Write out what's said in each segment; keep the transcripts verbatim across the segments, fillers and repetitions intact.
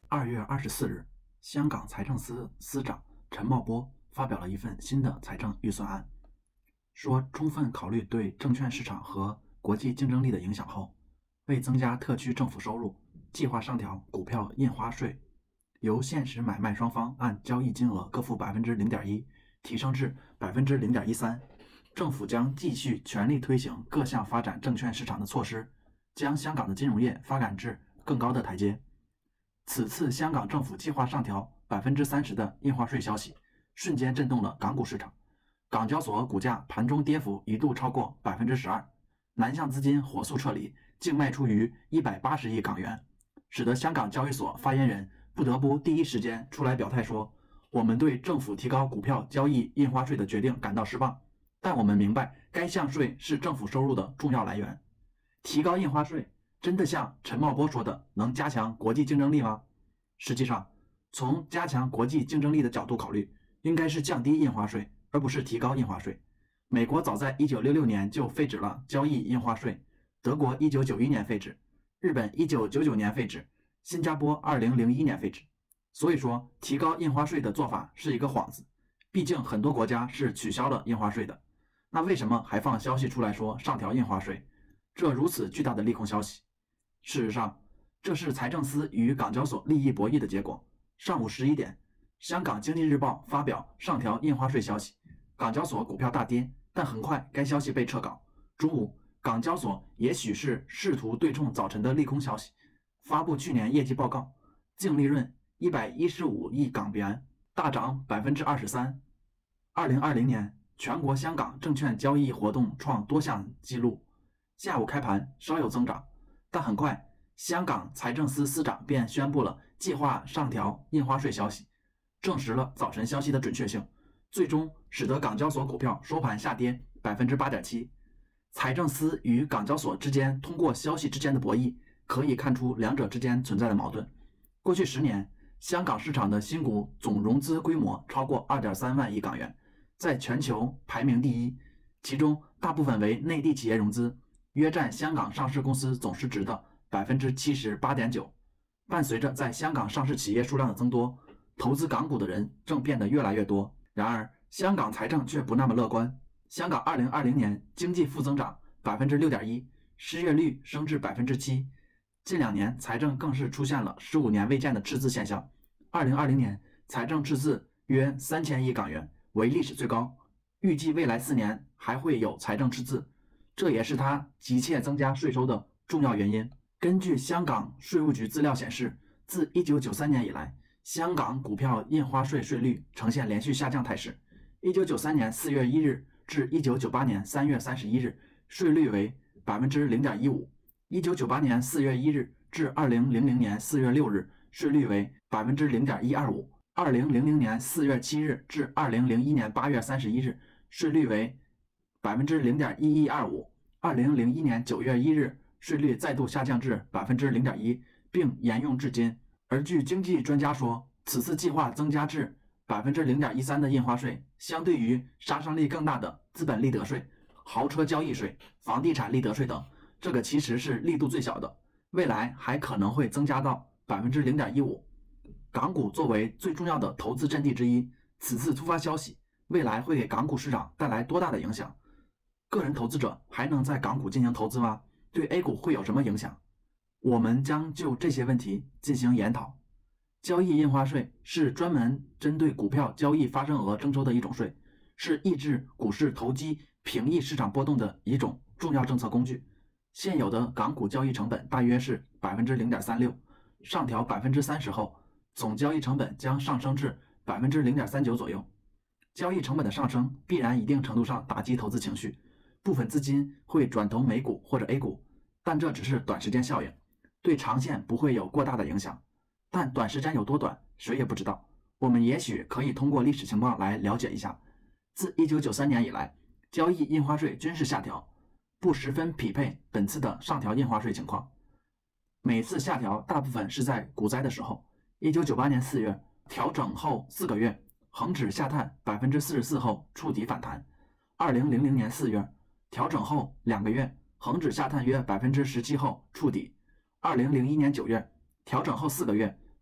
二月二十四日，香港财政司司长陈茂波发表了一份新的财政预算案，说充分考虑对证券市场和国际竞争力的影响后，为增加特区政府收入，计划上调股票印花税，由现实买卖双方按交易金额各付 百分之零点一 提升至 百分之零点一三。政府将继续全力推行各项发展证券市场的措施，将香港的金融业发展至更高的台阶。此次香港政府计划上调 百分之三十 的印花税消息，瞬间震动了港股市场。港交所股价盘中跌幅一度超过 百分之十二， 南向资金火速撤离，净卖出逾一百八十亿港元，使得香港交易所发言人不得不第一时间出来表态说，我们对政府提高股票交易印花税的决定感到失望，但我们明白该项税是政府收入的重要来源。提高印花税真的像陈茂波说的能加强国际竞争力吗？实际上，从加强国际竞争力的角度考虑，应该是降低印花税，而不是提高印花税。美国早在一九六六年就废止了交易印花税，德国一九九一年废止，日本一九九九年废止，新加坡二零零一年废止。所以说，提高印花税的做法是一个幌子，毕竟很多国家是取消了印花税的。那为什么还放消息出来说上调印花税？这如此巨大的利空消息。事实上，这是财政司与港交所利益博弈的结果。上午十一点，香港经济日报发表上调印花税消息，港交所股票大跌，但很快该消息被撤稿。中午，港交所也许是试图对冲早晨的利空消息，发布去年业绩报告，净利润一百一十五亿港元，大涨 百分之二十三。二零二零年，全国香港证券交易活动创多项纪录，下午开盘稍有增长，但很快香港财政司司长便宣布了计划上调印花税消息，证实了早晨消息的准确性，最终使得港交所股票收盘下跌 百分之八点七。 财政司与港交所之间通过消息之间的博弈，可以看出两者之间存在的矛盾。过去十年，香港市场的新股总融资规模超过 二点三万亿港元，在全球排名第一，其中大部分为内地企业融资，约占香港上市公司总市值的 百分之七十八点九。 伴随着在香港上市企业数量的增多，投资港股的人正变得越来越多。然而，香港财政却不那么乐观。香港二零二零年经济负增长 百分之六点一， 失业率升至 百分之七， 近两年财政更是出现了十五年未见的赤字现象。二零二零年财政赤字约三千亿港元，为历史最高，预计未来四年还会有财政赤字，这也是它急切增加税收的重要原因。根据香港税务局资料显示，自一九九三年以来，香港股票印花税税率呈现连续下降态势。一九九三年四月一日至一九九八年三月三十一日，税率为 百分之零点一五； 一九九八年四月一日至二零零零年四月六日，税率为 百分之零点一二五； 二零零零年四月七日至二零零一年八月三十一日，税率为 百分之零点一一二五； 二零零一年九月一日，税率再度下降至 百分之零点一， 并沿用至今。而据经济专家说，此次计划增加至 百分之零点一三 的印花税，相对于杀伤力更大的资本利得税、豪车交易税、房地产利得税等，这个其实是力度最小的，未来还可能会增加到 百分之零点一五。 港股作为最重要的投资阵地之一，此次突发消息未来会给港股市场带来多大的影响？个人投资者还能在港股进行投资吗？对 A 股会有什么影响？我们将就这些问题进行研讨。交易印花税是专门针对股票交易发生额征收的一种税，是抑制股市投机、平抑市场波动的一种重要政策工具。现有的港股交易成本大约是 百分之零点三六， 上调 百分之三十 后，总交易成本将上升至 百分之零点三九 左右。交易成本的上升必然一定程度上打击投资情绪，部分资金会转投美股或者 A 股，但这只是短时间效应，对长线不会有过大的影响。但短时间有多短，谁也不知道。我们也许可以通过历史情况来了解一下。自一九九三年以来，交易印花税均是下调，不十分匹配本次的上调印花税情况。每次下调大部分是在股灾的时候。一九九八年四月调整后四个月，恒指下探 百分之四十四 后触底反弹。二零零零年四月调整后两个月，恒指下探约 百分之十七 后触底。二零零一年九月调整后四个月，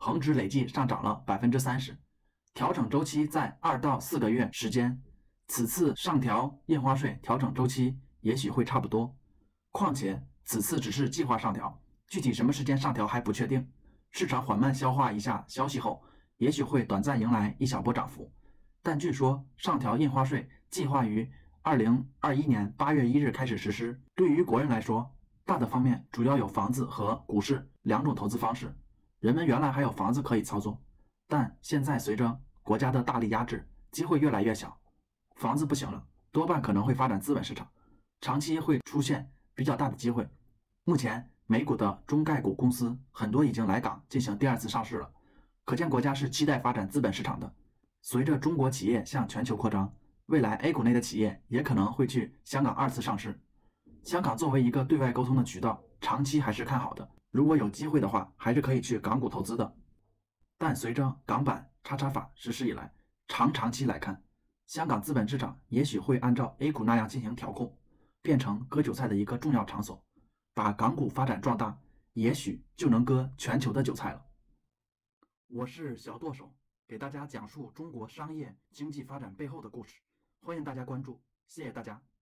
恒指累计上涨了 百分之三十， 调整周期在二到四个月时间。此次上调印花税调整周期也许会差不多，况且此次只是计划上调，具体什么时间上调还不确定。市场缓慢消化一下消息后，也许会短暂迎来一小波涨幅。但据说上调印花税计划于二零二一年八月一日开始实施。对于国人来说，大的方面主要有房子和股市两种投资方式。人们原来还有房子可以操作，但现在随着国家的大力压制，机会越来越小。房子不行了，多半可能会发展资本市场，长期会出现比较大的机会。目前美股的中概股公司很多已经来港进行第二次上市了，可见国家是期待发展资本市场的。随着中国企业向全球扩张，未来 A 股内的企业也可能会去香港二次上市。香港作为一个对外沟通的渠道，长期还是看好的。如果有机会的话，还是可以去港股投资的。但随着港版叉叉法实施以来，长长期来看，香港资本市场也许会按照 A 股那样进行调控，变成割韭菜的一个重要场所。把港股发展壮大，也许就能割全球的韭菜了。我是小舵手，给大家讲述中国商业经济发展背后的故事，欢迎大家关注，谢谢大家。